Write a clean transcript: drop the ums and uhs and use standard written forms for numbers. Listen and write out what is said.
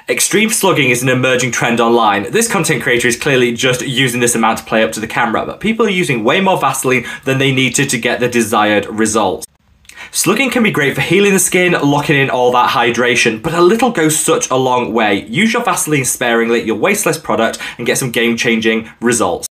Extreme slugging is an emerging trend online. This content creator is clearly just using this amount to play up to the camera, but people are using way more Vaseline than they need to get the desired results. Slugging can be great for healing the skin, locking in all that hydration, but a little goes such a long way. Use your Vaseline sparingly, you'll waste less product and get some game-changing results.